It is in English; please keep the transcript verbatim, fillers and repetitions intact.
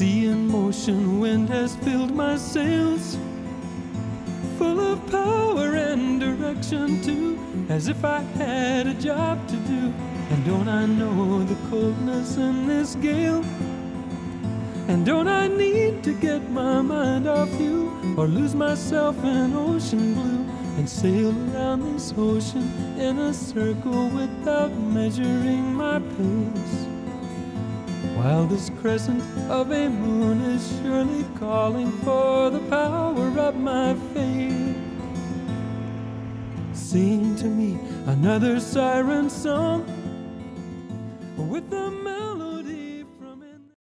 sea in motion, wind has filled my sails, full of power and direction too, as if I had a job to do. And don't I know the coldness in this gale? And don't I need to get my mind off you, or lose myself in ocean blue, and sail around this ocean in a circle without measuring my pace, while this crescent of a moon is surely calling for the power of my faith. Sing to me another siren song with the melody